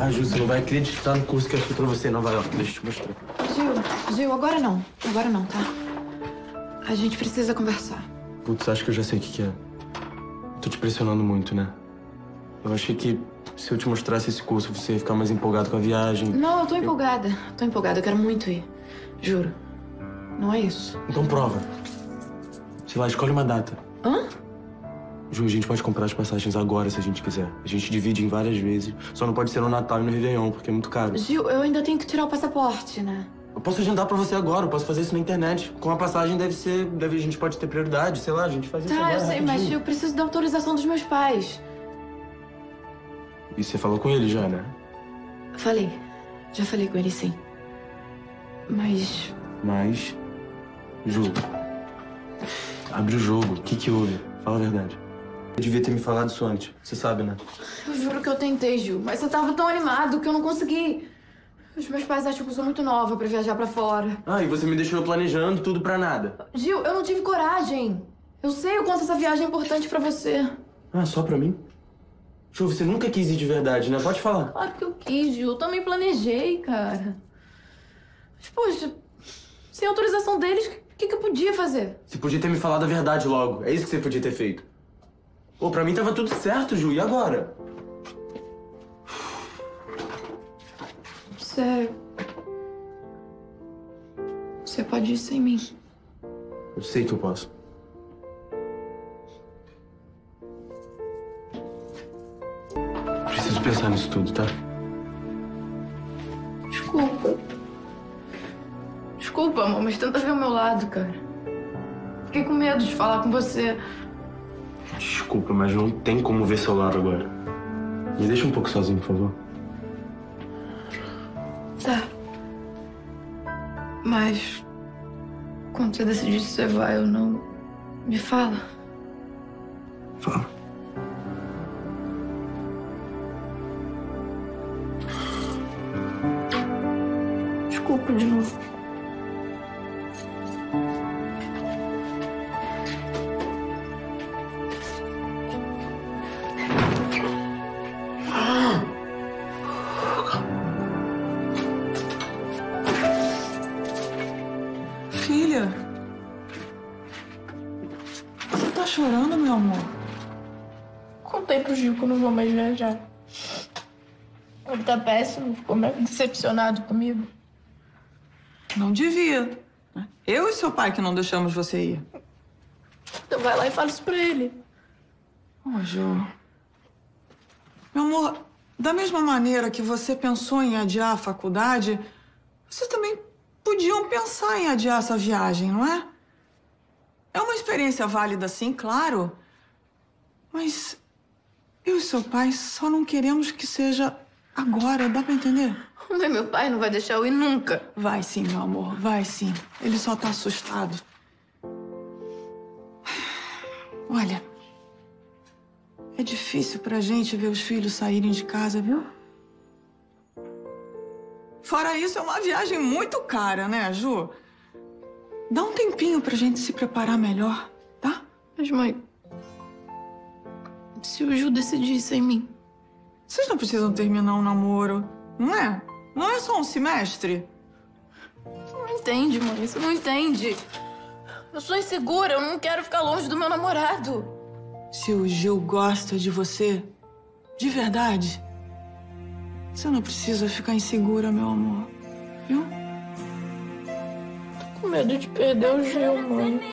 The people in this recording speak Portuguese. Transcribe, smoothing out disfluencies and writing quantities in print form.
Ah, Ju, você não vai acreditar no curso que eu achei pra você em Nova York. Deixa eu te mostrar. Gil, agora não. Agora não, tá? A gente precisa conversar. Putz, acho que eu já sei o que é. Tô te pressionando muito, né? Eu achei que se eu te mostrasse esse curso, você ia ficar mais empolgado com a viagem. Não, eu tô empolgada. Tô empolgada, eu quero muito ir. Juro. Não é isso. Então prova. Sei lá, escolhe uma data. Hã? Ju, a gente pode comprar as passagens agora, se a gente quiser. A gente divide em várias vezes. Só não pode ser no Natal e no Réveillon, porque é muito caro. Gil, eu ainda tenho que tirar o passaporte, né? Eu posso agendar pra você agora, eu posso fazer isso na internet. Com a passagem a gente pode ter prioridade, sei lá, a gente faz isso Tá, agora, eu sei, mas rapidinho. eu preciso da autorização dos meus pais. E você falou com ele já, né? Falei. Já falei com ele, sim. Mas... Ju, abre o jogo. O que houve? Fala a verdade. Eu devia ter me falado isso antes. Você sabe, né? Eu juro que eu tentei, Gil. Mas você tava tão animado que eu não consegui. Os meus pais acham que eu sou muito nova pra viajar pra fora. Ah, e você me deixou planejando tudo pra nada. Gil, eu não tive coragem. Eu sei o quanto essa viagem é importante pra você. Ah, só pra mim? Ju, você nunca quis ir de verdade, né? Pode falar. Claro que eu quis, Gil. Eu também planejei, cara. Mas, poxa, sem autorização deles, o que eu podia fazer? Você podia ter me falado a verdade logo. É isso que você podia ter feito. Pô, pra mim tava tudo certo, Ju. E agora? Você pode ir sem mim. Eu sei que eu posso. Preciso pensar nisso tudo, tá? Desculpa, amor, mas tenta ver o meu lado, cara. Fiquei com medo de falar com você. Desculpa, mas não tem como ver seu lado agora. Me deixa um pouco sozinho, por favor. Tá. Mas... quando você decidir se você vai ou não, me fala. Fala. Desculpa de novo. Filha, você tá chorando, meu amor? Contei pro Gil que eu não vou mais viajar. Ele tá péssimo, ficou meio decepcionado comigo. Não devia. Eu e seu pai que não deixamos você ir. Então vai lá e fala isso pra ele. Ô, Ju. Meu amor, da mesma maneira que você pensou em adiar a faculdade, vocês também podiam pensar em adiar essa viagem, não é? É uma experiência válida, sim, claro. Mas eu e seu pai só não queremos que seja agora, dá pra entender? Mas meu pai não vai deixar eu ir nunca. Vai sim, meu amor, vai sim. Ele só tá assustado. Olha, é difícil pra gente ver os filhos saírem de casa, viu? Fora isso, é uma viagem muito cara, né, Ju? Dá um tempinho pra gente se preparar melhor, tá? Mas, mãe... se o Gil decidir sem mim? Vocês não precisam terminar um namoro, não é? Não é só um semestre. Você não entende, mãe. Você não entende. Eu sou insegura. Eu não quero ficar longe do meu namorado. Se o Gil gosta de você, de verdade, você não precisa ficar insegura, meu amor. Viu? Tô com medo de perder o Gil, mãe.